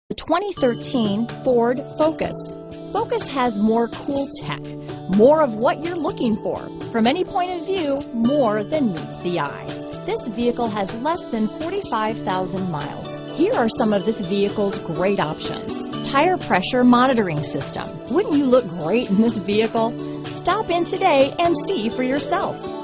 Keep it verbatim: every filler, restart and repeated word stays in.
The twenty thirteen Ford Focus. Focus has more cool tech, more of what you're looking for. From any point of view, more than meets the eye. This vehicle has less than forty-five thousand miles. Here are some of this vehicle's great options. Tire pressure monitoring system. Wouldn't you look great in this vehicle? Stop in today and see for yourself.